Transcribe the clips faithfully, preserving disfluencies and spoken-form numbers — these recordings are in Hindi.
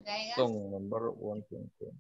Song number one twenty.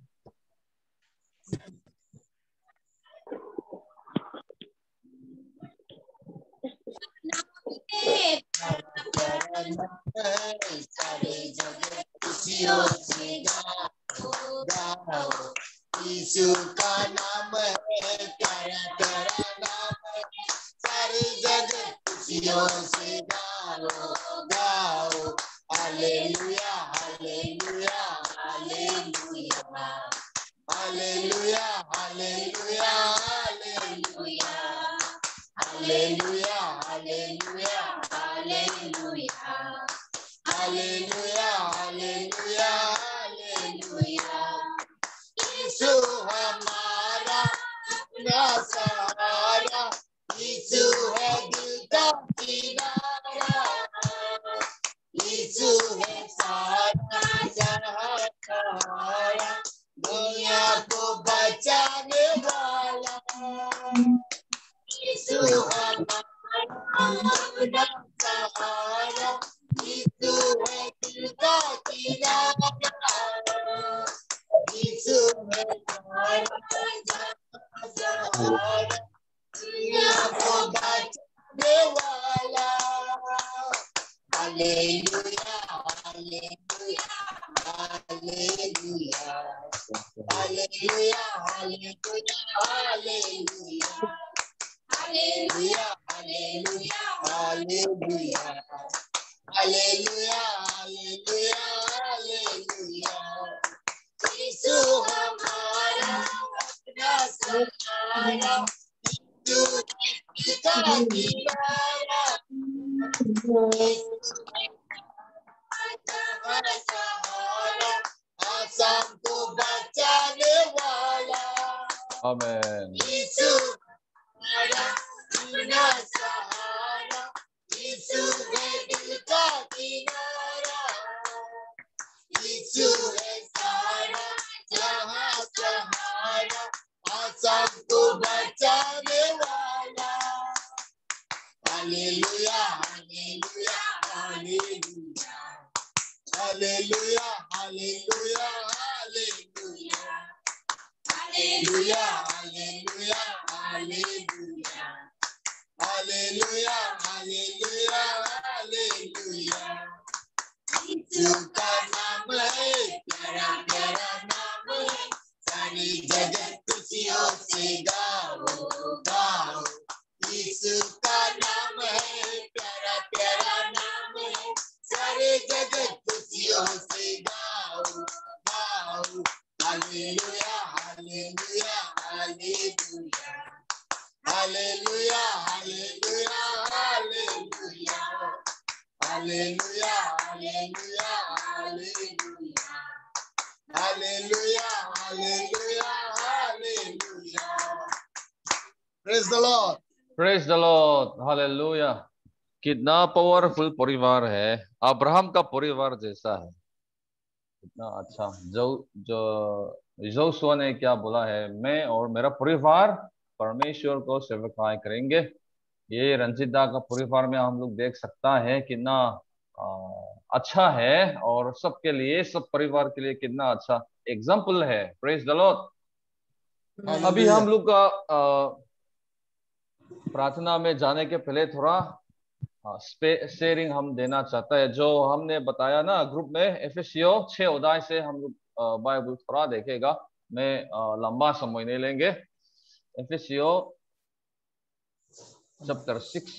सारे जगत खुशियों से गाओ, यीशु का नाम है प्यारा प्यारा नाम है, सारे जगत खुशियों से गाओ गाओ, hallelujah hallelujah hallelujah hallelujah hallelujah hallelujah hallelujah hallelujah hallelujah hallelujah hallelujah hallelujah, Yeshu हमारा अपना सहारा, यीशु है दिल का किनारा, यीशु है सारा जहां का सहारा, दुनिया को बचाने वाला, यीशु हमारा अपना सहारा, यीशु है दिल का किनारा, यीशु है सारा सहारा, दुनिया को बचाने वाला, hallelujah hallelujah hallelujah hallelujah hallelujah hallelujah hallelujah hallelujah hallelujah hallelujah hallelujah hallelujah, Yeshu हमारा अपना सहारा, यीशु का किनारा, सहारा, आसाम को बचाने वाला, Amen. यीशु हमारा अपना सहारा, यीशु है दिल का किनारा, यीशु है सारा जहां सहारा, आसाम को बचाने वाला, hallelujah hallelujah hallelujah hallelujah hallelujah hallelujah hallelujah hallelujah hallelujah hallelujah hallelujah, Yeshu का नाम है प्यारा प्यारा नाम है, सारी जगत खुशियों से गाओ गाओ, यीशु का नाम है प्यारा प्यारा नाम है, सारे जगत खुशियों से गाओ गाओ, hallelujah hallelujah hallelujah hallelujah hallelujah hallelujah hallelujah hallelujah hallelujah hallelujah hallelujah, praise the Lord Praise the Lord. Hallelujah. कितना पावरफुल परिवार है, अब्राहम का परिवार जैसा है, कितना अच्छा। जो जो योशुआ ने क्या बोला है, मैं और मेरा परिवार परमेश्वर को सेवकाई करेंगे। ये रंजीता का परिवार में हम लोग देख सकता है कितना आ, अच्छा है, और सबके लिए, सब परिवार के लिए कितना अच्छा एग्जाम्पल है। Praise the Lord. अभी हम लोग का आ, प्रार्थना में जाने के पहले थोड़ा शेयरिंग हम देना चाहता है। जो हमने बताया ना ग्रुप में, एफएससीओ छह अध्याय से हम लोग बाइबल थोड़ा देखेगा, मैं लंबा समय नहीं लेंगे। एफएससीओ chapter six,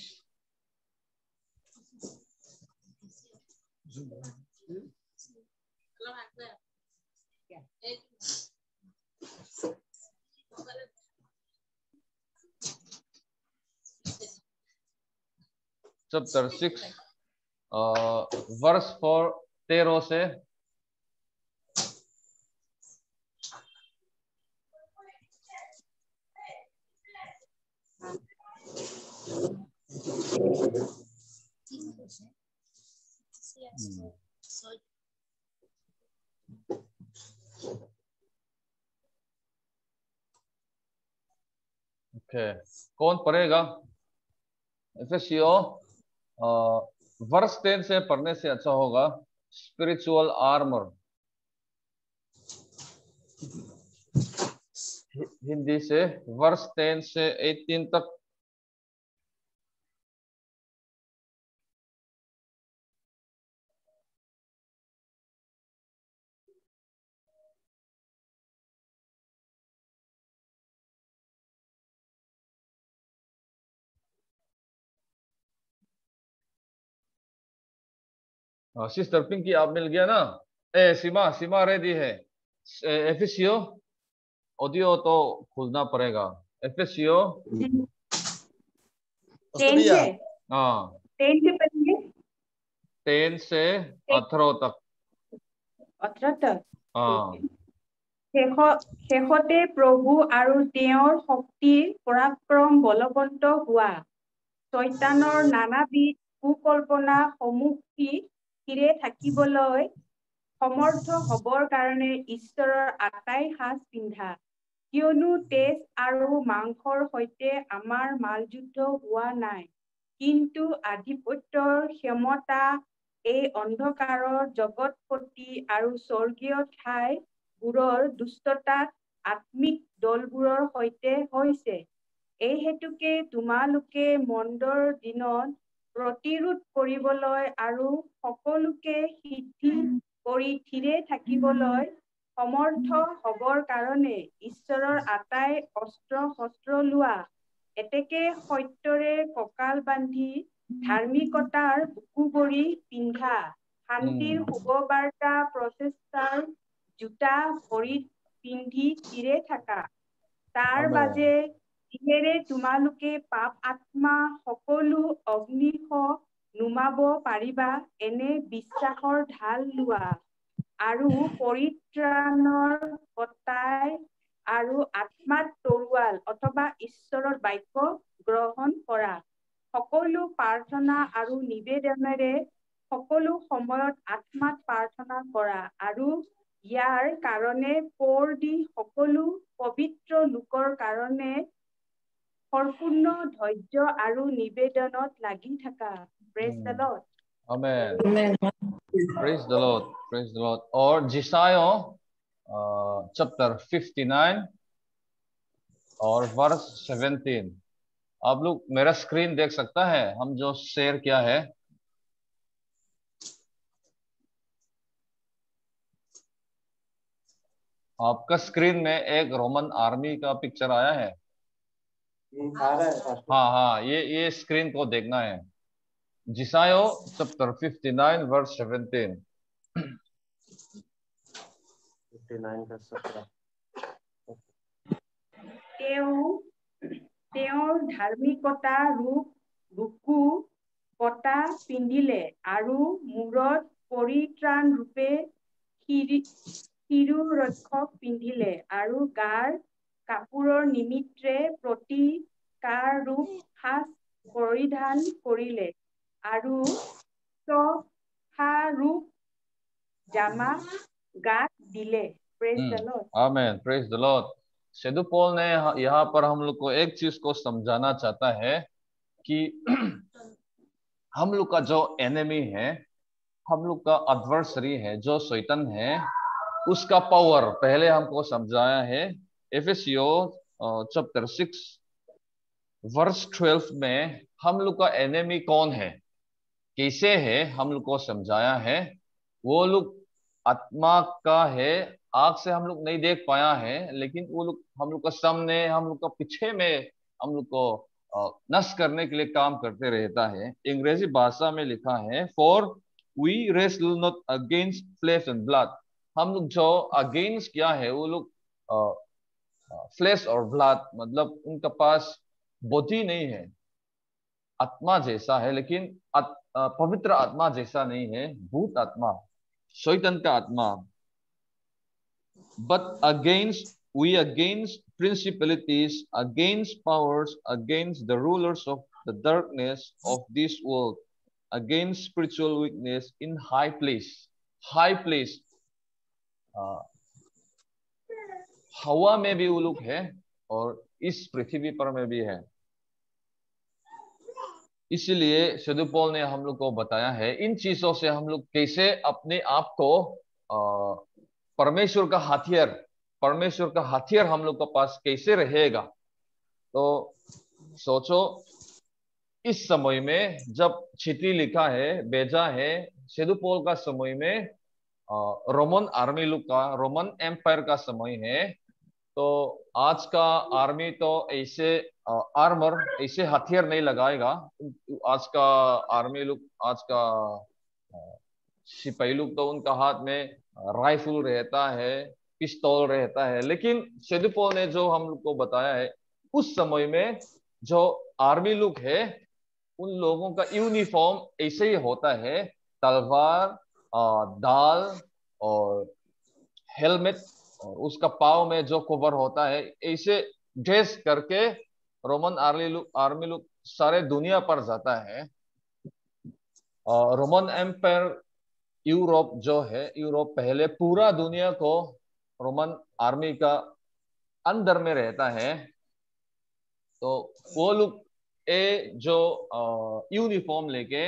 chapter six verse four तेरह से ओके okay. कौन पढ़ेगा? एफएससीओ वर्स टेन से पढ़ने से अच्छा होगा। स्पिरिचुअल आर्मर, हिंदी से वर्ष टेन से एटीन तक। सिस्टर पिंकी आप मिल गया ना? ए सीमा, सीमा रेडी है। एफिसियो ऑडियो तो खोलना पड़ेगा। एफिसियो टेन से हाँ टेन से पढ़िए। टेन से अठारह तक। अठारह तक हाँ। শেষতে প্ৰভু আৰু তেওঁৰ শক্তিৰ পৰাক্ৰম বলৱন্ত হোৱা, শয়তানৰ নানাবিধ কুকল্পনা সন্মুখী থিৰে থাকিবলৈ সমৰ্থ হবৰ কাৰণে ঈশ্বৰৰ আটাই সাজ পিন্ধা, কিয়নো তেজ আৰু মাংসৰ সৈতে আমাৰ মালযুদ্ধ হোৱা নাই, কিন্তু আধিপত্যৰ ক্ষমতা, এই অন্ধকাৰৰ জগতপতি আৰু স্বৰ্গীয় ঠাই বোৰৰ দুষ্টতা আত্মিক দলবোৰৰ সৈতে হৈছে। এই হেতুকে তোমালোকে মন্দৰ দিনত প্ৰতিৰোধ কৰিবলৈ আৰু সকলোকে সিদ্ধি কৰি থিৰে থাকিবলৈ সমৰ্থ হবৰ কাৰণে ঈশ্বৰৰ আটাই অস্ত্ৰ শস্ত্ৰ লোৱা, এতেকে সত্যৰে কঁকাল বান্ধি ধাৰ্মিকতাৰ বুকুবৰি পিন্ধা, শান্তিৰ শুভবাৰ্তা প্ৰচেষ্টাৰ জোতা ভৰিত পিন্ধি থিৰে থাকা, তাৰ বাজে যিহেৰে তোমালোকে পাপ আত্মা সকলো অগ্নিশ নুমাব পাৰিবা, এনে বিশ্বাসৰ ঢাল লোৱা, আৰু পৰিত্ৰাণৰ পতাই আৰু আত্মাত তৰোৱাল অথবা ঈশ্বৰৰ বাক্য গ্ৰহণ কৰা, সকলো প্ৰাৰ্থনা আৰু নিবেদনেৰে সকলো সময়ত আত্মাত প্ৰাৰ্থনা কৰা, আৰু ইয়াৰ কাৰণে পৰ দি সকলো পবিত্ৰ লোকৰ কাৰণে সম্পূৰ্ণ ধৈৰ্য আৰু নিবেদনত লাগি থাকা। Praise the Lord. Amen. Praise the Lord. Praise the Lord. और जिसाया चैप्टर फिफ्टी नाइन और वर्स सेवेंटीन। आप लोग मेरा स्क्रीन देख सकता है, हम जो शेयर किया है। आपका स्क्रीन में एक रोमन आर्मी का पिक्चर आया है। हाँ हाँ ये ये स्क्रीन को देखना है। जिसाया chapter fifty nine verse seventeen. তেওঁৰ ধাৰ্মিকতা ৰূপ বুকু পতা পিন্ধিলে আৰু মূৰত পৰিত্ৰাণ ৰূপে শিৰোৰক্ষক পিন্ধিলে আৰু গাৰ কাপোৰৰ নিমিত্তে প্ৰতিকাৰ ৰূপ সাজ পৰিধান কৰিলে আৰু ৰূপ জামা गात दिले। Praise the Lord. Amen. Praise the Lord. सेदु पॉल ने यहाँ पर हम लोग को एक चीज को समझाना चाहता है कि हम लोग का जो एनिमी है, हम लोग का एडवर्सरी है, जो शैतान है, उसका पावर पहले हमको समझाया है। एफेसियो चैप्टर सिक्स वर्स ट्वेल्व में हम लोग का एनिमी कौन है, कैसे है, हम लोग को समझाया है। वो लोग आत्मा का है, आग से हम लोग नहीं देख पाया है, लेकिन वो लोग हम लोग का सामने, हम लोग का पीछे में हम लोग को नष्ट करने के लिए काम करते रहता है। अंग्रेजी भाषा में लिखा है, for we wrestle not against flesh and blood. हम लोग जो अगेंस्ट क्या है, वो लोग फ्लेश और ब्लड, मतलब उनका पास बॉडी नहीं है, आत्मा जैसा है, लेकिन पवित्र आत्मा जैसा नहीं है, भूत आत्मा, शैतान का आत्मा। But against we against principalities, against powers, against the rulers of the darkness of this world, against spiritual weakness in high place. High place, हवा में भी वो लोग है और इस पृथ्वी पर में भी है। इसलिए सदु पौल ने हम लोग को बताया है, इन चीजों से हम लोग कैसे अपने आप को परमेश्वर का हथियार परमेश्वर का हथियार हम लोग के पास कैसे रहेगा। तो सोचो, इस समय में जब चिट्ठी लिखा है, भेजा है, सेदु पौल का समय में रोमन आर्मी लोग का, रोमन एम्पायर का समय है। तो आज का आर्मी तो ऐसे आर्मर, ऐसे हथियार नहीं लगाएगा। आज का आर्मी लोग, आज का सिपाही लोग तो उनका हाथ में राइफल रहता है, पिस्तौल रहता है। लेकिन सेदु पौल ने जो हम लोग को बताया है, उस समय में जो आर्मी लोग है, उन लोगों का यूनिफॉर्म ऐसे ही होता है, तलवार, दाल और हेलमेट, और उसका पाव में जो कवर होता है, ऐसे ड्रेस करके रोमन आर्मी लोग आर्मी लोग सारे दुनिया पर जाता है। और रोमन एम्पायर यूरोप जो है, यूरोप पहले पूरा दुनिया को रोमन आर्मी का अंदर में रहता है। तो वो लोग ए जो यूनिफॉर्म लेके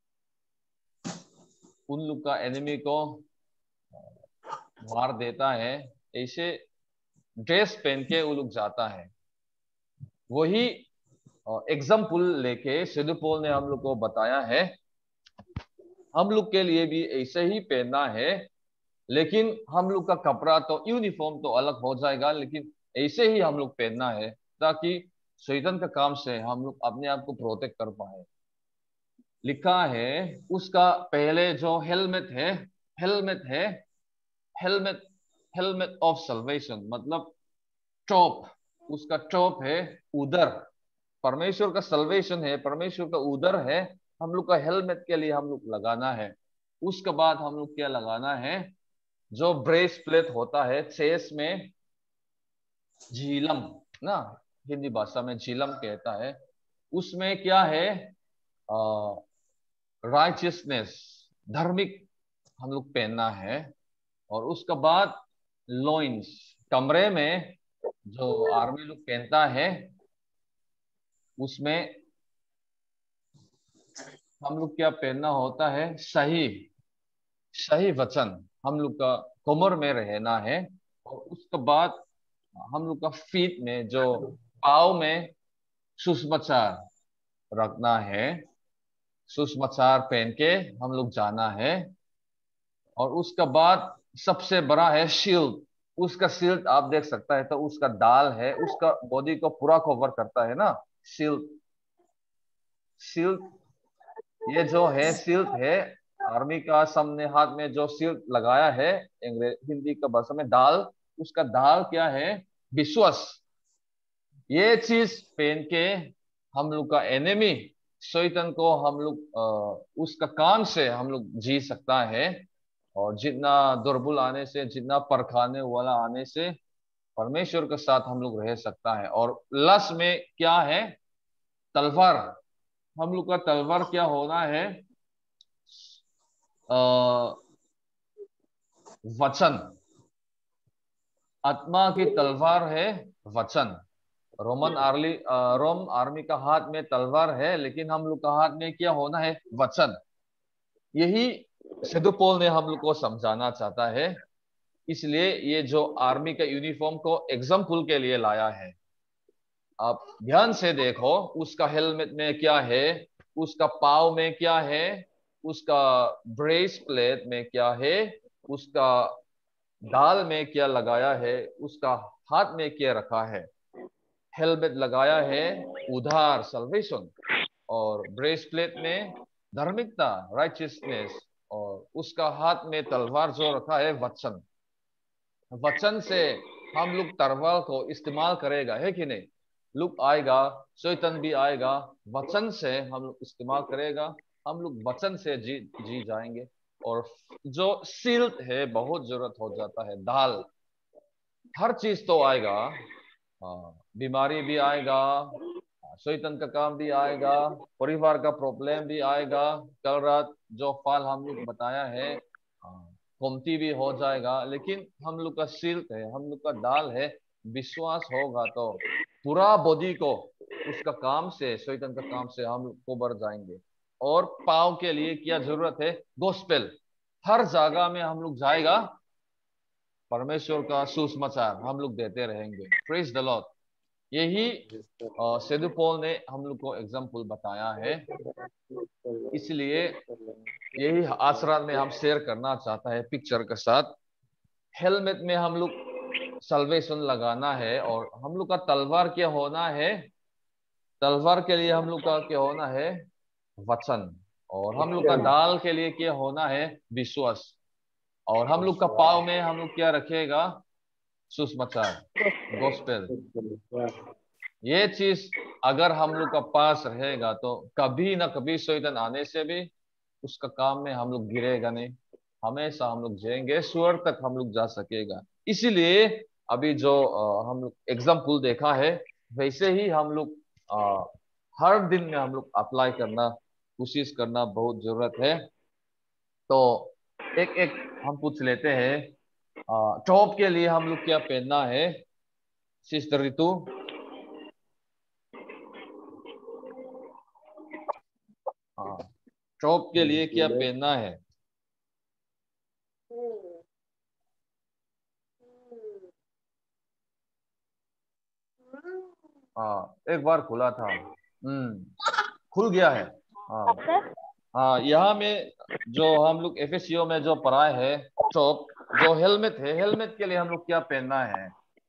उन लोग का एनिमी को मार देता है, ऐसे ड्रेस पहन के वो लोग जाता है। वही एग्जाम्पल लेके सेदु पौल ने हम लोग को बताया है, हम लोग के लिए भी ऐसे ही पहनना है। लेकिन हम लोग का कपड़ा तो, यूनिफॉर्म तो अलग हो जाएगा, लेकिन ऐसे ही हम लोग पहनना है ताकि शैतान का काम से हम लोग अपने आप को प्रोटेक्ट कर पाए। लिखा है उसका पहले जो हेलमेट है, हेलमेट है हेलमेट हेलमेट ऑफ सल्वेशन, मतलब टॉप, उसका टॉप है उदर। परमेश्वर का सल्वेशन है, परमेश्वर का उदर है, हम लोग का हेलमेट के लिए हम लोग लगाना है। उसके बाद हम लोग क्या लगाना है, जो ब्रेस प्लेट होता है चेस में, झीलम ना, हिंदी भाषा में झीलम कहता है। उसमें क्या है, राइचियसनेस, धार्मिक हम लोग पहनना है। और उसके बाद लॉइंस, कमरे में जो आर्मी लोग पहनता है, उसमें हम लोग क्या पहनना होता है, सही सही वचन हम लोग का कमर में रहना है। और उसके बाद हम लोग का फीट में, जो पाँव में सुसमाचार रखना है, सुसमाचार पहन के हम लोग जाना है। और उसका बाद सबसे बड़ा है शील्ड। उसका शील्ड आप देख सकता है, तो उसका दाल है, उसका बॉडी को पूरा कवर करता है ना शील्ड। शील्ड ये जो है, शील्ड है आर्मी का, सामने हाथ में जो शील्ड लगाया है, हिंदी का भाषा में दाल, उसका दाल क्या है, विश्वास। ये चीज पहन के हम लोग का एनिमी शैतान को हम लोग उसका काम से हम लोग जी सकता है। और जितना दुर्बल आने से, जितना परखाने वाला आने से, परमेश्वर के साथ हम लोग रह सकता है। और लस में क्या है, तलवार, हम लोग का तलवार क्या होना है, आ, वचन। आत्मा की तलवार है वचन। रोमन आर्मी रोम आर्मी का हाथ में तलवार है, लेकिन हम लोग का हाथ में क्या होना है, वचन। यही सेदु पौल ने हम लोग को समझाना चाहता है। इसलिए ये जो आर्मी का यूनिफॉर्म को एग्जाम्पल के लिए लाया है। आप ध्यान से देखो, उसका हेलमेट में क्या है, उसका पाव में क्या है, उसका ब्रेस प्लेट में क्या है, उसका दाल में क्या लगाया है, उसका हाथ में क्या रखा है। हेलमेट लगाया है उधार, सल्वेशन, और ब्रेसप्लेट में धार्मिकता, राइचियसनेस, और उसका हाथ में तलवार जो रखा है, वचन। वचन से हम लोग तलवार को इस्तेमाल करेगा, है कि नहीं। लुक आएगा, शैतान भी आएगा, वचन से हम लोग इस्तेमाल करेगा, हम लोग वचन से जी जी जाएंगे। और जो शील्ड है, बहुत जरूरत हो जाता है, दाल, हर चीज तो आएगा, हाँ, बीमारी भी आएगा, शैतान का काम भी आएगा, परिवार का प्रॉब्लम भी आएगा। कल रात जो फल हम लोग बताया है, कमती भी हो जाएगा। लेकिन हम लोग का शील्ड है, हम लोग का दाल है, विश्वास होगा तो पूरा बॉडी को उसका काम से, शैतान का काम से हम लोग को बढ़ जाएंगे। और पाव के लिए क्या जरूरत है, गोस्पेल। हर जगह में हम लोग जाएगा, परमेश्वर का सुसमाचार हम लोग देते रहेंगे। Praise the Lord. यही सेदु पॉल ने हम लोग को एग्जाम्पल बताया है, इसलिए यही आज रात में हम शेयर करना चाहता है पिक्चर के साथ। हेलमेट में हम लोग सल्वेशन लगाना है, और हम लोग का तलवार क्या होना है? तलवार के लिए हम लोग का क्या होना है? वचन। और हम लोग का ढाल के लिए क्या होना है? विश्वास। और हम लोग का पाँव में हम लोग क्या रखेगा? सुसमाचार, गॉस्पेल। ये चीज अगर हम लोग का पास रहेगा तो कभी ना कभी शैतान आने से भी उसका काम में हम लोग गिरेगा नहीं, हमेशा हम लोग जाएंगे, स्वर्ग तक हम लोग जा सकेगा। इसीलिए अभी जो आ, हम लोग एग्जाम्पल देखा है, वैसे ही हम लोग आ, हर दिन में हम लोग अप्लाई करना, कोशिश करना बहुत जरूरत है। तो एक एक हम पूछ लेते हैं। टॉप के लिए हम लोग क्या पहनना है सिस्टर रितु? हाँ, टॉप के लिए क्या पहनना है? हाँ, एक बार खुला था, हम्म खुल गया है। हाँ हाँ, यहाँ में जो हम लोग एफएससीओ में जो पढ़ाए है, टॉप जो हेलमेट है, हेलमेट के लिए हम लोग क्या पहनना है?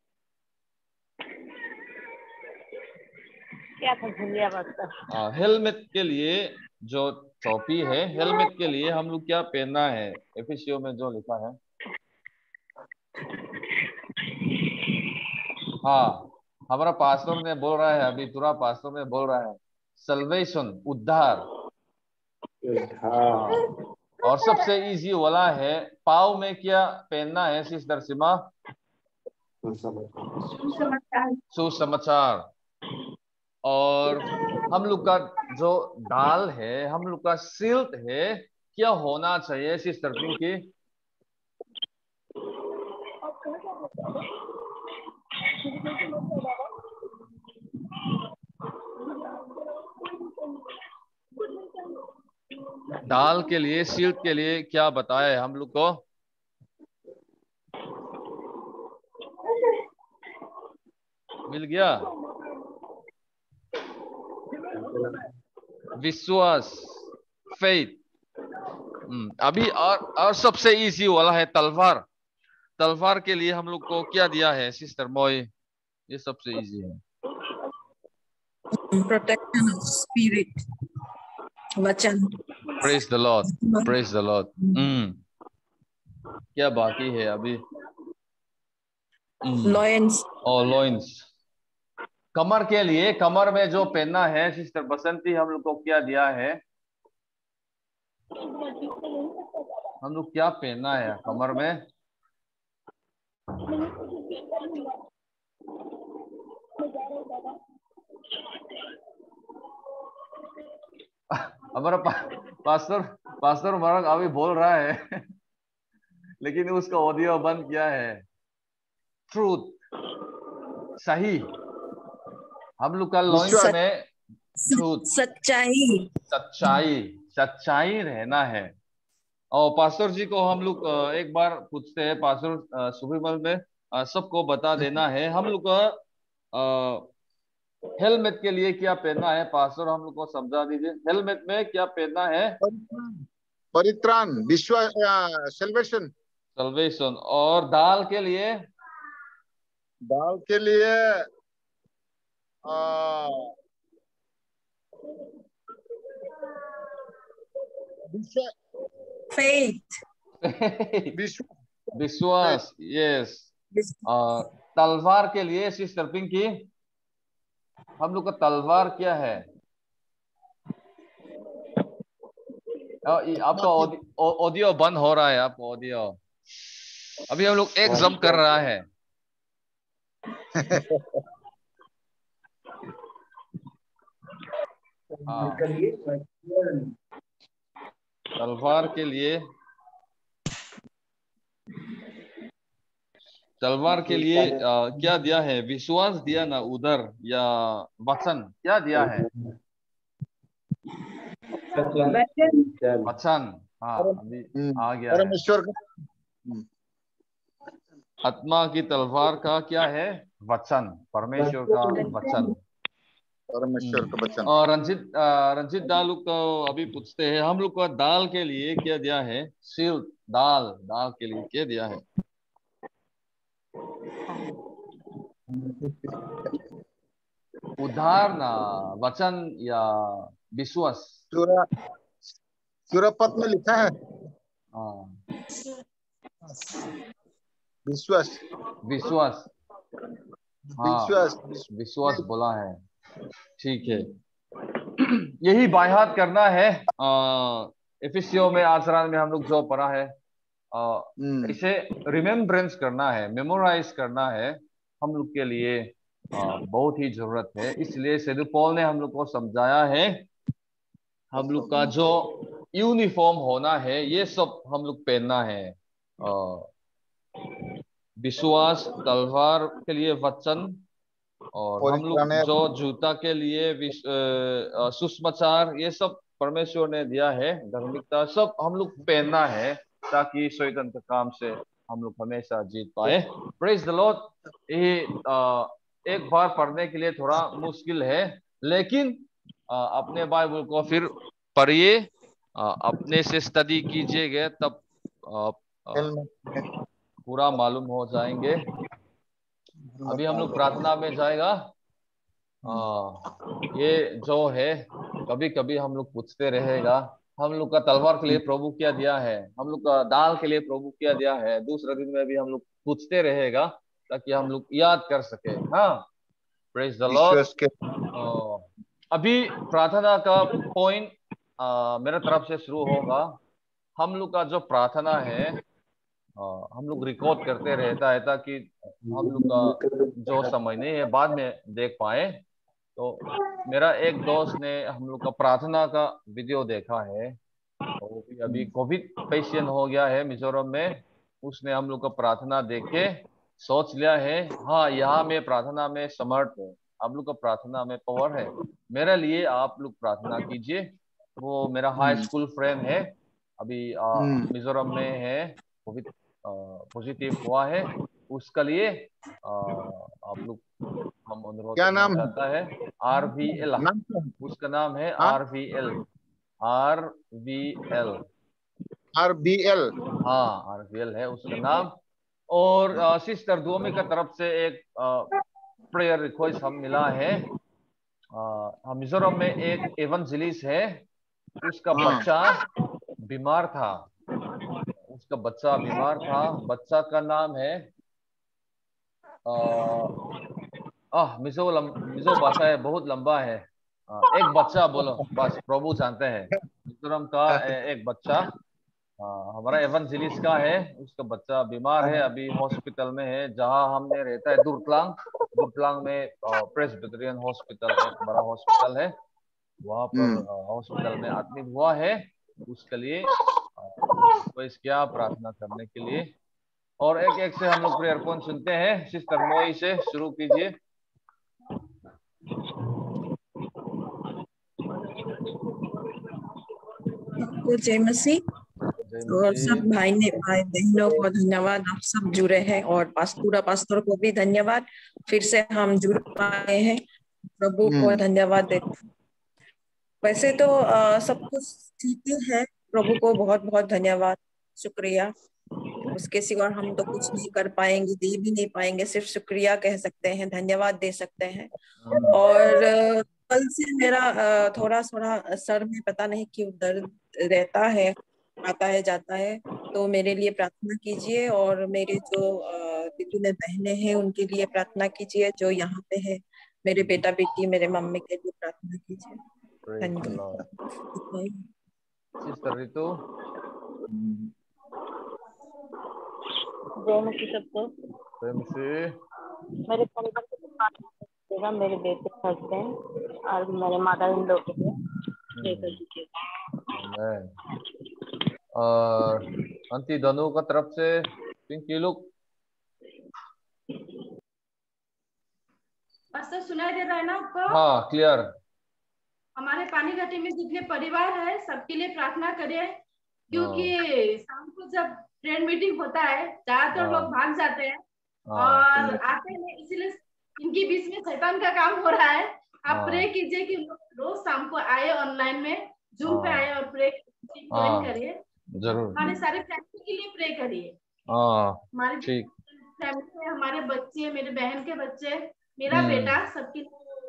क्या था, भूल गया बात का। हाँ, हेलमेट के लिए जो टोपी है, हेलमेट के लिए हम लोग क्या पहनना है? एफएससीओ में जो लिखा है। हाँ, हमारा पास्टर ने बोल रहा है, अभी पूरा पास्टर ने बोल रहा है, सल्वेशन, उद्धार। हाँ, और सबसे इजी वाला है, पाँव में क्या पहनना है सिस्टर सीमा? सुसमाचार। सुसमाचार। और हम लोग का जो ढाल है, हम लोग का शील्ड है, क्या होना चाहिए सिस्टर पिंकी? ढाल के लिए, शील्ड के लिए क्या बताए हम लोग को? मिल गया? विश्वास, फेथ। हम्म अभी और और सबसे इजी वाला है तलवार। तलवार के लिए हम लोग को क्या दिया है सिस्टर मोय? ये सबसे इजी है। Protection of spirit. वचन। Praise the Lord, praise the Lord. हम्म क्या बाकी है अभी? Loins. और लॉइंस। कमर के लिए, कमर में जो पहनना है सिस्टर बसंती, हम लोग को क्या दिया है? हम लोग क्या पहनना है कमर में? हमारा पा, पास्टर पास्टर मरक अभी बोल रहा है लेकिन उसका ऑडियो बंद किया है। ट्रूथ, सही। हम लोग का लॉइंस में ट्रूथ, सच्चाई। सच्चाई, सच्चाई रहना है। और पास्टर जी को हम लोग एक बार पूछते हैं, पास्टर सुबह में सबको बता देना है, हम लोग का हेलमेट के लिए क्या पहनना है? पास्टर हम लोग को समझा दीजिए, हेलमेट में क्या पहनना है? परित्राण, विश्वास, सल्वेशन। सल्वेशन। और दाल के लिए? दाल के लिए आ, Faith. विश्वास, यस। तलवार के लिए सिस्टर पिंकी, हम लोग का तलवार क्या है? आपका ऑडियो बंद हो रहा है, आपका ऑडियो। अभी हम लोग एग्जाम कर रहा है। हाँ, तलवार के लिए, तलवार के लिए आ, क्या दिया है? विश्वास दिया ना उधर, या वचन क्या दिया है? वचन। हाँ, अभी आ गया है। परमेश्वर का आत्मा की तलवार का क्या है? वचन, परमेश्वर का वचन। परमेश्वर का वचन। और रंजित अ, रंजित दाल को अभी पूछते हैं, हम लोग को दाल के लिए क्या दिया है? शील। दाल दाल के लिए क्या दिया है? उदाहरण, वचन या विश्वास? सूरा सूरापत में लिखा है हाँ, विश्वास। विश्वास। हाँ, विश्वास विश्वास बोला है। ठीक है, यही बायहात करना है। आ, एफिसियों में आचरण में हम लोग जो पढ़ा है, आ, हम्म, इसे रिमेम्बरेंस करना है, मेमोराइज करना है। हम लोग के लिए आ, बहुत ही जरूरत है। इसलिए सेदु पॉल ने हम लोग को समझाया है, हम लोग का जो यूनिफॉर्म होना है, ये सब हम लोग पहनना है। आ, विश्वास, तलवार के लिए वचन, और हम लोग परित्राण जो जूता के लिए विश- अ, अ, सुसमाचार, ये सब परमेश्वर ने दिया है। धार्मिकता सब हम लोग पहनना है, ताकि शैतान के काम से हम लोग हमेशा जीत पाए। Praise the Lord. ये अ, एक बार पढ़ने के लिए थोड़ा मुश्किल है, लेकिन अ, अपने बाइबल को फिर पढ़िए, अ, अपने से स्टडी कीजिएगा, तब अ, अ, पूरा मालूम हो जाएंगे। अभी हम लोग प्रार्थना में जाएगा। आ, ये जो है, कभी कभी हम लोग पूछते रहेगा, हम लोग का तलवार के लिए प्रभु क्या दिया है, हम लोग का दाल के लिए प्रभु क्या दिया है। दूसरे दिन में भी हम लोग पूछते रहेगा, ताकि हम लोग याद कर सके। हाँ, प्रेज द लॉर्ड। विश्वास के अभी प्रार्थना का पॉइंट मेरे तरफ से शुरू होगा। हम लोग का जो प्रार्थना है, आ, हम लोग रिकॉर्ड करते रहता है, ताकि हम लोग का जो समय नहीं है बाद में देख पाए। तो मेरा एक दोस्त ने हम लोग का प्रार्थना का वीडियो देखा है, और वो भी अभी कोविड पेशेंट हो गया है मिजोरम में। उसने हम लोग का प्रार्थना देख के सोच लिया है, हाँ, यहाँ में प्रार्थना में समर्थ है, आप लोग का प्रार्थना में पावर है, मेरे लिए आप लोग प्रार्थना कीजिए। वो मेरा हाई स्कूल फ्रेंड है, अभी आ, मिजोरम में है, कोविड पॉजिटिव हुआ है। उसका लिए आ, आप लोग हम अनुरोध क्या करना नाम है? चाहता है। आर वी एल, नाम क्या है? उसका नाम है हाँ, R V L. R V L. R B L. हाँ, आर वी एल है उसका नाम। और अ, सिस्टर दुओमी का तरफ से एक प्रेयर रिक्वेस्ट हम मिला है। अ, मिजोरम में एक एवंजलिस्ट है, उसका हाँ, बच्चा बीमार था। उसका बच्चा बीमार था, बच्चा का नाम है आ, आह मिजो लम, मिजो भाषा है, बहुत लंबा है। आ, एक बच्चा बोलो बस, प्रभु जानते हैं। मिजोरम का ए- एक बच्चा, आ, हमारा एवंजलिस्ट का है। उसका बच्चा बीमार है, अभी हॉस्पिटल में है, जहां हमने रहता है दुर्पलांग। दुर्पलांग में प्रेस्बिटेरियन हॉस्पिटल, एक बड़ा हॉस्पिटल है, वहां पर हम्म, हॉस्पिटल में एडमिट हुआ है। उसके लिए रिक्वेस्ट किया प्रार्थना करने के लिए। और एक एक से हम लोग प्रेयर पॉइंट सुनते हैं। सिस्टर मोई से शुरू कीजिए। आपको जय मसीह। जय और मसीह। सब भाई ने भाई बहनों को धन्यवाद, आप सब जुड़े हैं, और पास्तूरा पास्टर को भी धन्यवाद, फिर से हम जुड़ पाए हैं, प्रभु को हम्म, धन्यवाद देते हैं। वैसे तो अ, सब कुछ ठीक ही है, प्रभु को बहुत बहुत धन्यवाद, शुक्रिया। उसके सिवा हम तो कुछ नहीं कर पाएंगे, दे भी नहीं पाएंगे, सिर्फ शुक्रिया कह सकते हैं, धन्यवाद दे सकते हैं। और अ, कल से मेरा अ, थोड़ा थोड़ा सर में पता नहीं क्यों दर्द रहता है, आता है जाता है, तो मेरे लिए प्रार्थना कीजिए, और मेरे जो अ, दीदी में बहनें हैं उनके लिए प्रार्थना कीजिए, जो यहाँ पे है, मेरे बेटा बेटी, मेरे मम्मी के लिए प्रार्थना कीजिए। Praise the Lord. धन्यवाद। सिस्टर रितु। जय मसीह सबको। जय मसीह। मेरे परिवार के लिए मेरे बेटे हस्बैंड और मेरे माता इन लोग के लिए प्रे कर दीजिएगा। आमेन। और अंती धनु का तरफ से पिंकी लुक। पास्टर सुनाई दे रहा है ना आपको? हाँ, क्लियर। हमारे पानी घाटी में जितने परिवार है सबके लिए प्रार्थना करें, हाँ, क्योंकि शाम को जब फ्रेंड मीटिंग होता है ज्यादातर हाँ, लोग भाग जाते हैं, हाँ और आते हैं, इसलिए इनके बीच में शैतान का काम हो रहा है। आप हाँ प्रे कीजिए कि रोज शाम को आए, ऑनलाइन में जूम पे हाँ आए और प्रे ज्वाइन हाँ करिए। जरूर हमारे सारे फैमिली के लिए प्रे करिए। हाँ हमारी ठीक। फैमिली में हमारे बच्चे, मेरे बहन के बच्चे, मेरा हम्म बेटा, सबकी।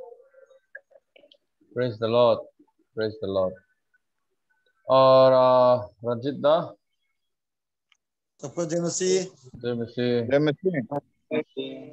Praise the Lord, praise the Lord. और अ, रंजित दा, सबको जय मसीह। जय मसीह। जय मसीह।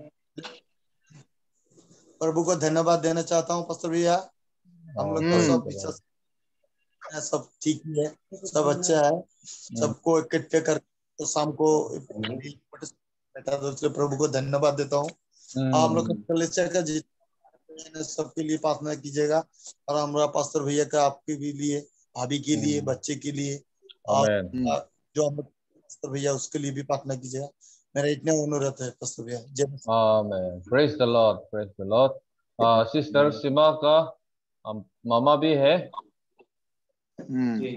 प्रभु को धन्यवाद देना चाहता हूँ पास्टर भैया। हम लोग तो प्रेज सब द लॉर्ड। विश्वास है, सब ठीक ही है, सब अच्छा है। सबको इकट्ठे कर तो शाम को बैठा, दूसरे प्रभु को धन्यवाद देता हूँ। आप लोग हम्म कलेक्शन का जितने सबके लिए प्रार्थना कीजिएगा, और हमारा पास्टर भैया का आपके भी लिए, भाभी के लिए, हम्म, बच्चे के लिए, और आमेन। जो हम पास्टर भैया उसके लिए भी प्रार्थना कीजिएगा। मेरा इतना अनुरोध है पास्टर भैया। जय मसीह। Amen, praise the Lord, praise the Lord. Sister Seema का अम, मामा भी है। हम्म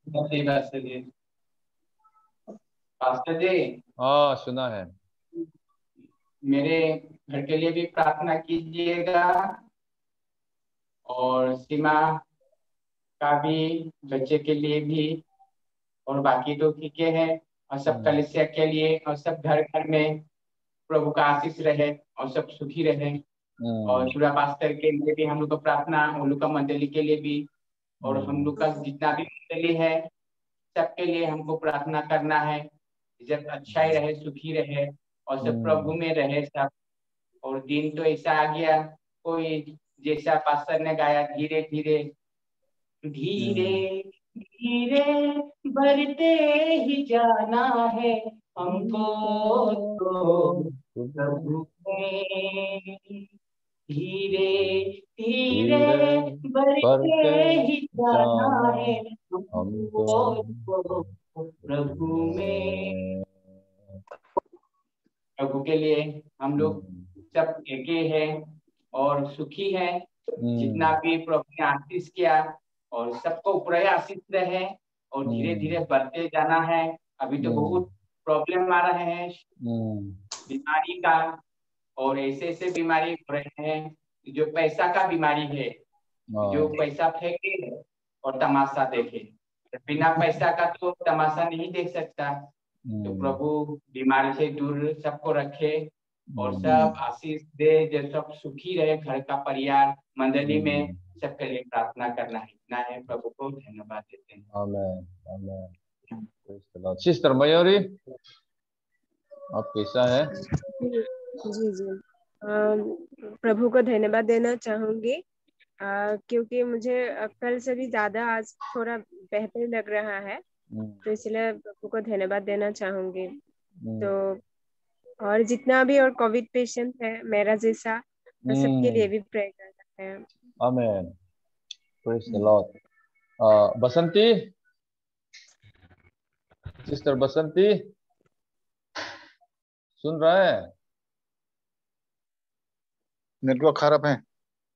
पास्टर जी, हाँ सुना है। मेरे घर के लिए भी प्रार्थना कीजिएगा, और सीमा का भी, बच्चे के लिए भी, और बाकी तो ठीक है। और सब हम्म कलिसिया के लिए, और सब घर घर में प्रभु का आशीष रहे और सब सुखी रहे। और हम्म पूरा पास्टर के लिए भी हम लोग को प्रार्थना, उन लोग का मंडली के लिए भी, और हम लोग का जितना भी मंडली है सबके लिए हमको प्रार्थना करना है। जब अच्छा ही रहे, सुखी रहे, और सब प्रभु हम्म में रहे सब। और दिन तो ऐसा आ गया, कोई जैसा पास्टर ने गाया, धीरे धीरे धीरे धीरे बढ़ते ही जाना है हमको तो प्रभु में। धीरे धीरे धीरे बढ़ते बढ़ते ही जाना जाना है हमको हमको तो प्रभु में। प्रभु के लिए हम लोग सब एक ही है और सुखी है। जितना भी प्रभु ने आशीष किया, और सबको ऊपर आशीष रहे, और धीरे धीरे बढ़ते जाना है। अभी तो बहुत प्रॉब्लम आ रहे हैं बीमारी का, और ऐसे ऐसे बीमारी हो रहे हैं जो पैसा का बीमारी है, जो पैसा फेंके और तमाशा देखे। बिना पैसा का तो तमाशा नहीं देख सकता। तो प्रभु बीमारी से दूर सबको रखे, और सब आशीष दे, जो सब सुखी रहे, घर का परिवार मंडली में सबके लिए प्रार्थना करना है। इतना है, प्रभु को धन्यवाद देते हैं। आमेन, आमेन। सिस्टर मयूरी, आप कैसा है? जी जी अम, प्रभु को धन्यवाद देना चाहूंगी, अ, क्योंकि मुझे अ, कल से भी ज्यादा आज थोड़ा बेहतर लग रहा है, तो इसलिए प्रभु को धन्यवाद देना चाहूंगी। तो और जितना भी और कोविड पेशेंट है मेरा जैसा, तो सबके लिए भी प्रे करना है। Amen, praise the Lord. Basanti, sister Basanti सुन रहा है? नेटवर्क खराब है।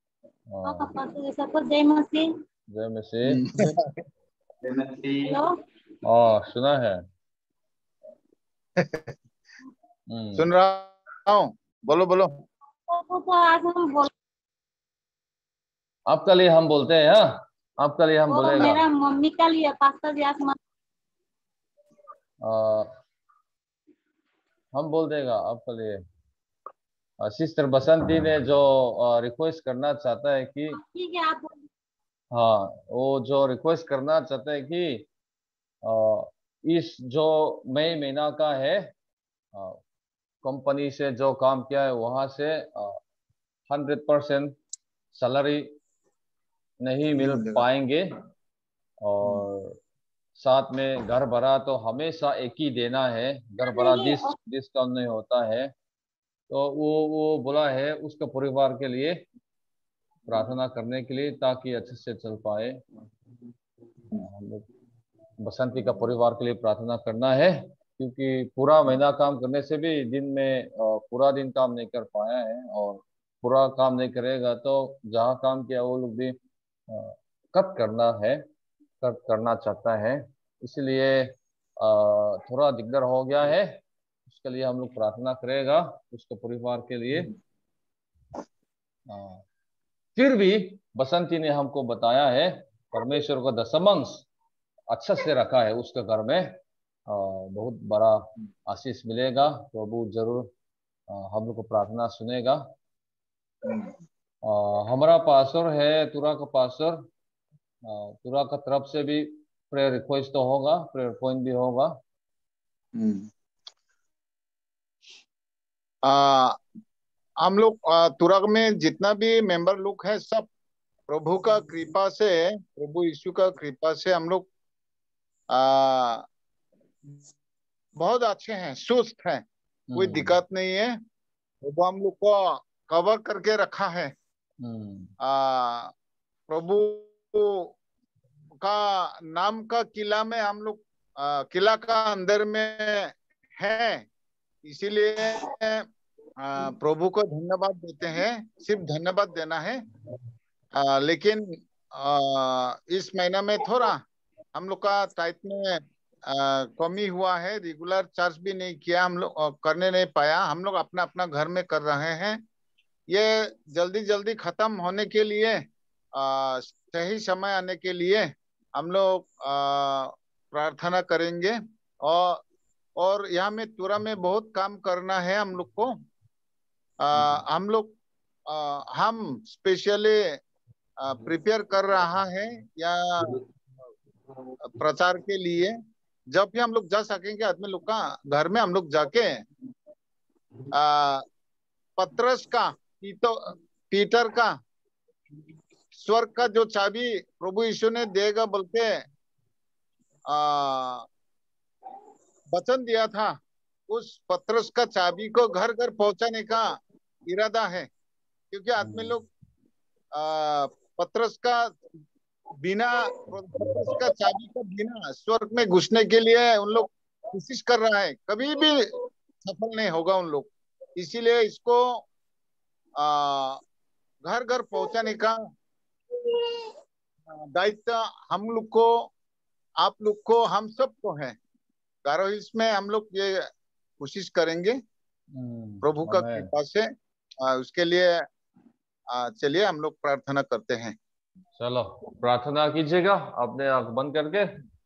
सबको जय मसीह। जय मसीह। जय मसीह। हेलो, हाँ सुना है। सुन रहा हूँ, बोलो बोलो। तो आज हम बोल आपका लिए हम बोलते हैं। हाँ, आपका लिए हम वो बोलेगा। मेरा मम्मी का लिए पास्टर जी, आज आ, हम बोल देगा आपके लिए। सिस्टर बसंती ने जो रिक्वेस्ट करना चाहता है कि, ठीक है आप बोल। हाँ वो जो रिक्वेस्ट करना चाहता है कि आ, इस जो मई महीना का है, कंपनी से जो काम किया है वहां से हंड्रेड परसेंट सैलरी नहीं मिल पाएंगे, और साथ में घर भरा तो हमेशा एक ही देना है, घर भरा डिस डिस्काउंट नहीं होता है। तो वो वो बोला है उसका परिवार के लिए प्रार्थना करने के लिए, ताकि अच्छे से चल पाए। हम लोग बसंती का परिवार के लिए प्रार्थना करना है, क्योंकि पूरा महीना काम करने से भी दिन में पूरा दिन काम नहीं कर पाया है, और पूरा काम नहीं करेगा तो जहाँ काम किया वो लोग भी कट करना है, कट करना चाहता है। इसलिए थोड़ा दिक्कत हो गया है। उसके लिए हम लोग प्रार्थना करेगा उसके परिवार के लिए। हाँ, फिर भी बसंती ने हमको बताया है परमेश्वर का दशमांश अच्छा से रखा है उसके घर में, बहुत बड़ा आशीष मिलेगा। प्रभु जरूर हम लोग को प्रार्थना सुनेगा। हमारा पास्टर है तुरा का पास्टर, तुरा का तरफ से भी प्रेयर रिक्वेस्ट तो होगा, प्रेयर पॉइंट भी होगा। आ, हम लोग तुरक में जितना भी मेंबर लोग हैं सब प्रभु का कृपा से, प्रभु यीशु का कृपा से हम लोग आ, बहुत अच्छे हैं, सुस्त हैं, कोई दिक्कत नहीं है। प्रभु हम लोग को कवर करके रखा है। आ, प्रभु का नाम का किला में हम लोग किला का अंदर में है, इसीलिए प्रभु को धन्यवाद देते हैं। सिर्फ धन्यवाद देना है। आ, लेकिन आ, इस महीना में थोड़ा हम लोग का टाइट में आ, कमी हुआ है, रेगुलर चार्ज भी नहीं किया, हम लोग करने नहीं पाया। हम लोग अपना अपना घर में कर रहे हैं। ये जल्दी जल्दी खत्म होने के लिए, आ, सही समय आने के लिए हम लोग प्रार्थना करेंगे। और और यहाँ में तुरा में बहुत काम करना है हम लोग को। आ, हम लोग हम स्पेशली प्रिपेयर कर रहा है या प्रचार के लिए। जब भी हम लोग जा सकेंगे आदमी लोग का घर में, हम लोग जाके आ, पत्रस का पीतो, पीटर का स्वर्ग का जो चाबी प्रभु यीशु ने देगा बोल के वचन दिया था, उस पत्रस का चाबी को घर घर पहुंचाने का इरादा है। क्योंकि आदमी लोग पत्रस का बिना पत्रस का चाबी का बिना स्वर्ग में घुसने के लिए उन लोग कोशिश कर रहा है, कभी भी सफल नहीं होगा उन लोग। इसीलिए इसको घर घर पहुंचाने का दायित्व हम लोग को, आप लोग को, हम सबको है। गारो हिल्स में हम लोग ये कोशिश करेंगे प्रभु का कृपा से। आ, उसके लिए चलिए हम लोग प्रार्थना करते हैं। चलो प्रार्थना कीजिएगा अपने आंख बंद करके।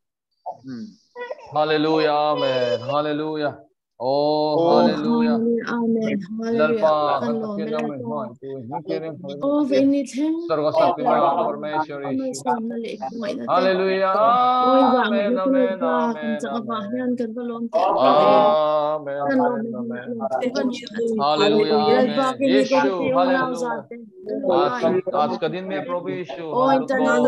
हालेलुया आमीन, हालेलुया, ओ हालेलुया। ललपा के नाम में हो तू ही तेरे सर्वशक्तिमान परमेश्वर यीशु। हालेलुया आमीन आमीन आमीन हालेलुया आमीन यीशु हालेलुया। आज आज का दिन में प्रभु यीशु हम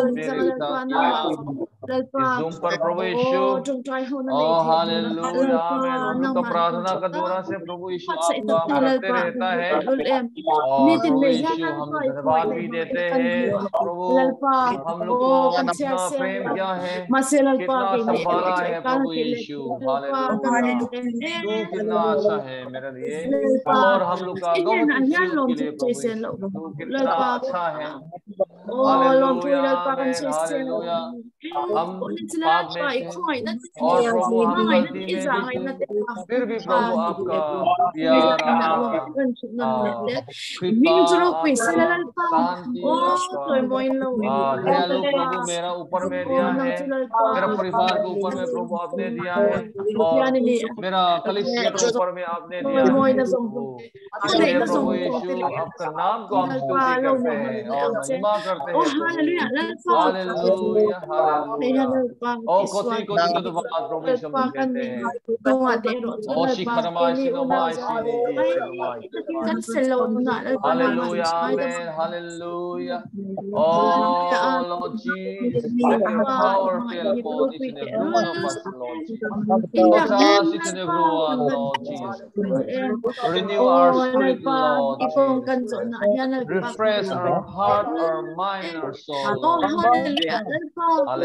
जूम पर प्रभु यीशु, ओ हालेलुया आमीन। हम लोग का प्रार्थना का द्वारा से प्रभु यीशु आपका करते रहता है। और प्रभु यीशु हम लोग धन्यवाद भी देते हैं प्रभु, हम लोग को अपना प्रेम क्या है, कितना संभाला है प्रभु यीशु। हालेलुया, तू कितना अच्छा है मेरे लिए और हम लोग का गौरव के लिए प्रभु यीशु, तू कितना अच्छा है। हालेलुया आमीन, हालेलुया। हम पाप में थे और प्रभु हम गलती में भी थे, फिर भी प्रभु आपका प्यार, आपका कृपा, आपका शांति, आपका दयालु प्रभु मेरा ऊपर में दिया है, मेरा परिवार के ऊपर में प्रभु आपने दिया है, और मेरा कलीसिया के ऊपर में आपने दिया है प्रभु। इसलिए प्रभु यीशु आपका नाम को हम स्तुति करते हैं और महिमा करते हैं। Hallelujah hallelujah. ओ कोटि कोटि धन्यवाद प्रभु यीशु हम कहते हैं। ओ शिखरमाई सिनोमाई सिनी सिनोमाई। हालेलुया आमीन, hallelujah. Oh Lord Jesus, let your power fill upon each and every one of us, Lord Jesus. Touch us each and every one, Lord Jesus. Renew our spirit, Lord Jesus. Refresh our heart, our mind, our soul, Lord. Hallelujah.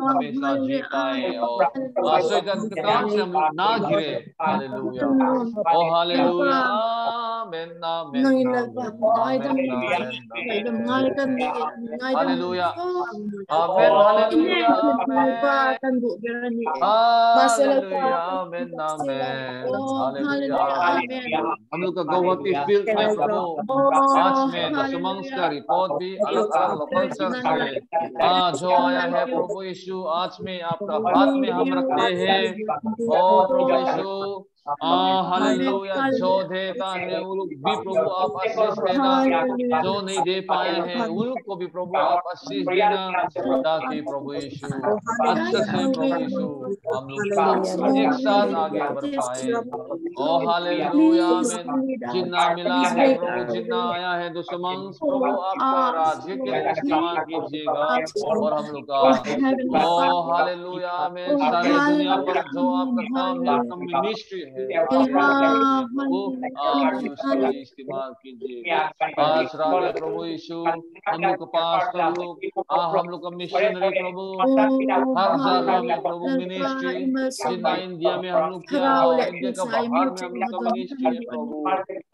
हमेशा जी पाए और आश्चर्य अंधकार से हम लोग ना घिरे। Hallelujah, oh hallelujah. amen, amen, Ngay amen, là bạn nói trong amen, những amen, vậy là hai amen. cần ngay trong Hallelujah. số Amen, hallelujah, và amen. cần vụ cái này Hallelujah, amen, amen. Oh, Hallelujah, hallelujah, amen. amen. हम लोग का गौहती फील्ड में प्रभु आज Oh, में दशमांश का hallelujah. रिपोर्ट भी अलग अलग लोकल चर्च से हाँ जो आया है प्रभु यीशु आज में आपका हाथ में हम रखते हैं। ओ प्रभु यीशु हालेलुया, जो देता है वो लोग भी प्रभु आप आशीष देना, जो नहीं दे पाए हैं उन लोग को भी प्रभु आप आशीष देना, ताकि प्रभु यीशु अच्छे से प्रभु यीशु हम लोग एक साथ आगे बढ़ पाए। ओ हालेलुया, आमीन। जितना मिला है प्रभु, जितना आया है दुश्मन प्रभु आपका राज्य के लिए इस्तेमाल कीजिएगा और हम लोग का ओ हालेलुया, आमीन। सारे दुनिया पर जो आपका काम है, आपका मिनिस्ट्री है, प्रभु आप भी उसके लिए इस्तेमाल कीजिएगा। आज रात में प्रभु यीशु हम लोग के पास लोग हम लोग का मिशनरी प्रभु हर जगह में प्रभु मिनिस्ट्री, जितना इंडिया में हम लोग किया, इंडिया का बाहर में हम लोग का मिनिस्ट्री है प्रभु,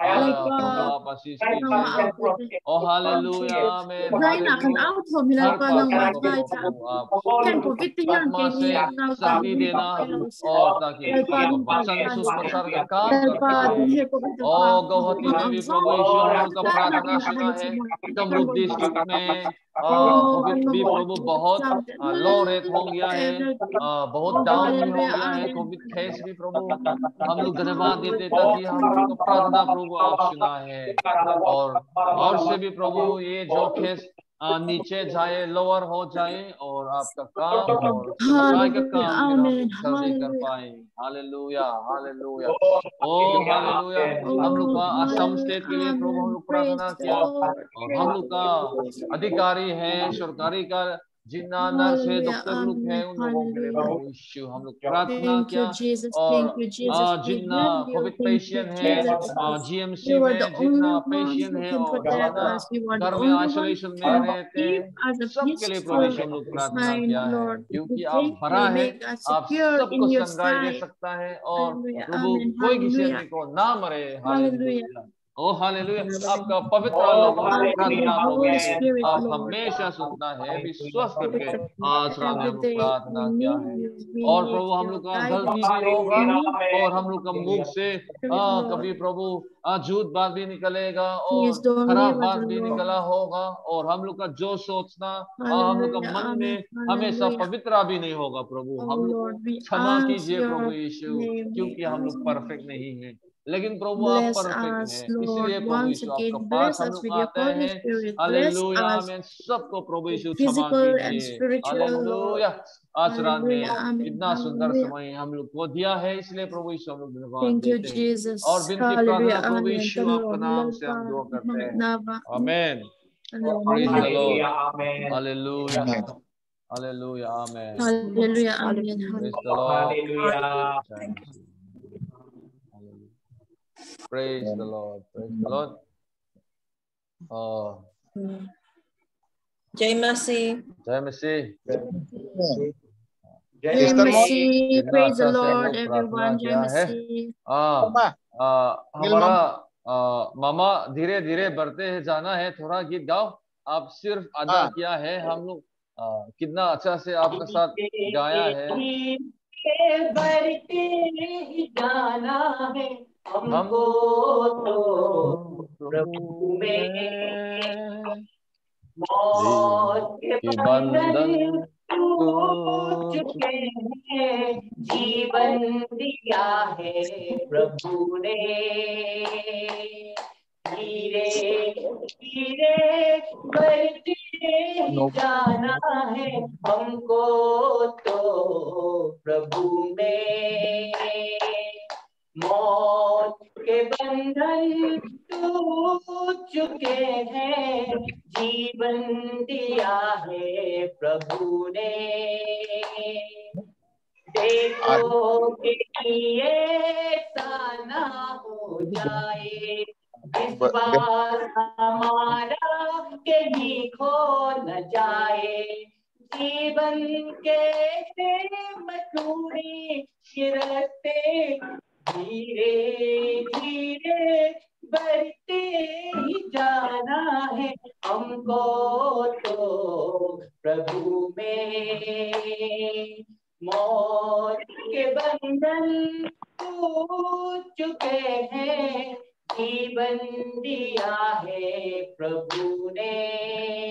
आप आशीष कीजिए। ओ हालेलुया, आमीन, हालेलुया। हर पात्र को प्रभु आप आत्मा से शक्ति देना और ताकि वचन सुप्रचार का काम करते हैं। ओ गौहती में भी प्रभु यीशु हम लोग का प्रार्थना सुना है, कमरूप डिस्ट्रिक्ट में कोविड भी प्रभु बहुत लो रेट हो गया है, बहुत डाउन भी हो गया है कोविड केस भी प्रभु, हम लोग धन्यवाद देते ताकि हम लोग का प्रार्थना प्रभु आप सुना है और और से भी प्रभु ये जो केस नीचे जाए, लोअर हो जाए और आपका काम और सच्चाई का काम फिर हम जल्दी कर पाए। Hallelujah, hallelujah, oh hallelujah. हम लोग का असम स्टेट के लिए प्रभु हम लोग प्रार्थना किया और हम लोग का अधिकारी है, सरकारी का जितना नर्स है, डॉक्टर लोग है, उन लोगों के लिए प्रभु यीशु हम लोग प्रार्थना किया और जितना कोविड पेशेंट है जीएमसी में, जितना पेशेंट है और जितना घर में आइसोलेशन में रहते हैं, सबके लिए प्रभु यीशु हम लोग प्रार्थना किया है, क्योंकि आप बड़ा है, आप सबको संगाई दे सकता है और प्रभु कोई किसी आदमी को ना मरे। Hallelujah, oh hallelujah. आपका पवित्र लोगों की प्रार्थना प्रभु यीशु आप हमेशा सुनता है, विश्वास करके आज रात में हम लोग प्रार्थना किया है और प्रभु हम लोग का गलती भी होगा और हम लोग का मुख से आ, कभी प्रभु झूठ बात भी निकलेगा और खराब बात भी निकला होगा और हम लोग का जो सोचना हम लोग का मन में हमेशा पवित्र भी नहीं होगा। प्रभु हम लोग को क्षमा कीजिए प्रभु यीशु, क्योंकि हम लोग परफेक्ट नहीं है, लेकिन प्रभु आप परफेक्ट हैं, इसलिए प्रभु यीशु आपका पास हम लोग आते हैं। हालेलुया, आमीन। सबको प्रभु यीशु क्षमा कीजिए। हालेलुया। आज रात में इतना सुंदर समय हम लोग को दिया है, इसलिए प्रभु यीशु हम लोग धन्यवाद देते हैं और विनती प्रार्थना प्रभु यीशु आपके नाम से हम दुआ करते हैं। आमीन। Praise the Lord. Hallelujah, hallelujah, आमीन। Hallelujah, amen. Praise the Lord. Praise the Lord. Praise the Lord. Oh. Jai Masi. Jai Masi. Jai Masi. Praise the Lord, everyone. Jai Masi. हाँ, हमारा मामा धीरे धीरे बढ़ते हैं, जाना है, थोड़ा गीत गाओ। आप सिर्फ अदा किया है, हम लोग कितना अच्छा से आपके साथ गाया है। बढ़ते ही जाना है हमको तो प्रभु में, मौत के बंधन टूट चुके हैं, जीवन दिया है प्रभु ने। धीरे धीरे बढ़ते ही जाना है हमको तो प्रभु में, मौत के बंधन टूट चुके हैं, जीवन दिया है प्रभु ने। देखो कि ऐसा ना हो जाए, विश्वास हमारा कहीं खो न जाए, जीवन के मधुरी गिरते धीरे धीरे बढ़ते ही जाना है हमको तो प्रभु में। मौत के बंधन टूट चुके हैं, जीवन दिया है प्रभु ने।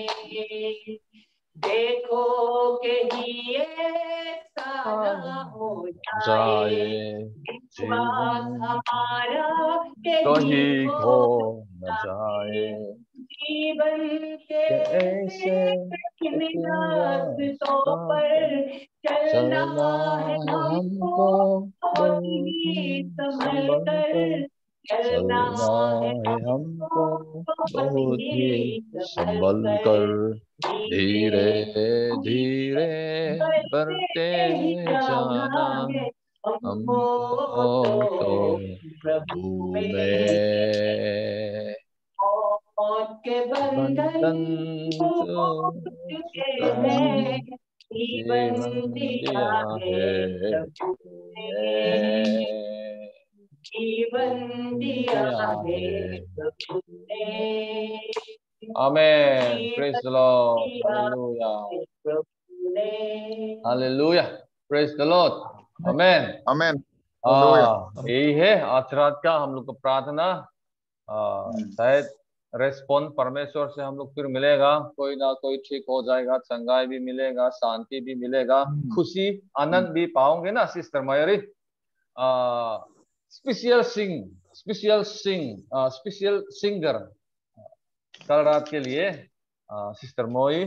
देखो कहीं ऐसा ना हो जाए विश्वास हमारा कहीं खो न जाए, जीवन के ऐसे रास्तों पर चलना है हमको, बहुत ही संभल कर चलना है हमको, बहुत ही संभल कर। धीरे धीरे बढ़ते जाना हमको तो प्रभु में। मौत के बंधन टूट चुके हैं, जीवन दिया है प्रभु ने। जीवन दिया है प्रभु ने। Amen, praise the Lord, hallelujah, hallelujah, praise the Lord, amen, amen, यही है आज रात का हम लोग को प्रार्थना। शायद रेस्पॉन्स परमेश्वर से हम लोग फिर मिलेगा, कोई ना कोई ठीक हो जाएगा, चंगाई भी मिलेगा, शांति भी मिलेगा, खुशी आनंद भी पाओगे ना sister Mayuri. Special sing special sing special singer कल रात के लिए सिस्टर मोई,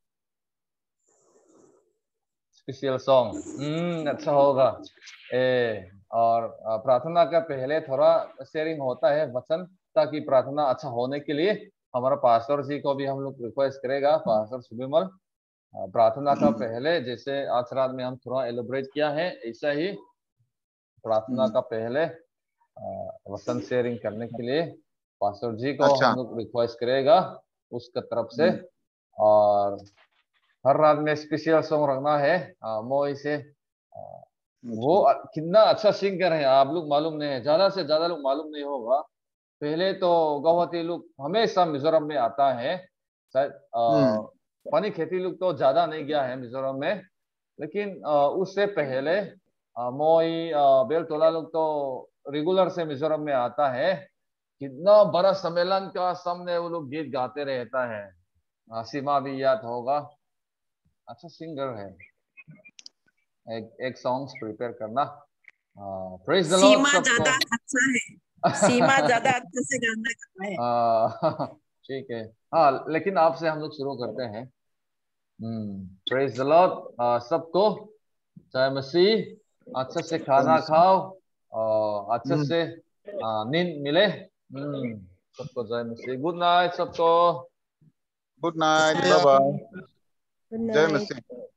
स्पेशल सॉन्ग हम्म अच्छा होगा। ए, और प्रार्थना का पहले थोड़ा शेयरिंग होता है वचन, ताकि प्रार्थना अच्छा होने के लिए हमारा पास्टर जी को भी हम लोग रिक्वेस्ट करेगा, पास्टर सुबिमल। प्रार्थना का पहले जैसे आज रात में हम थोड़ा एलिब्रेट किया है, ऐसा ही प्रार्थना का पहले वचन शेयरिंग करने के लिए पास्टर जी को अच्छा। हम लोग रिक्वेस्ट करेगा उसका तरफ से। और हर रात में स्पेशल सॉन्ग रखना है मोई से। वो कितना अच्छा सिंगर है आप लोग मालूम नहीं है, ज्यादा से ज्यादा लोग मालूम नहीं होगा। पहले तो गौहती लोग हमेशा मिजोरम में आता है, शायद पानी खेती लोग तो ज्यादा नहीं गया है मिजोरम में, लेकिन उससे पहले मोई बेलतोला लोग तो रेगुलर से मिजोरम में आता है। कितना बड़ा सम्मेलन का सामने वो लोग गीत गाते रहता है। सीमा भी याद होगा, अच्छा सिंगर है। एक एक सॉन्ग्स प्रिपेयर करना। Praise the Lord. सीमा ज्यादा अच्छा है, सीमा ज्यादा अच्छे से गाना गाता है। ठीक है, हाँ, लेकिन आपसे हम लोग शुरू करते हैं। हम्म प्रेज द लॉर्ड सबको। जय मसीह। अच्छे से खाना खाओ और अच्छे से नींद मिले। हम्म सबको जय मसीह। गुड नाइट सबको। गुड नाइट, बाय बाय, जय मसीह।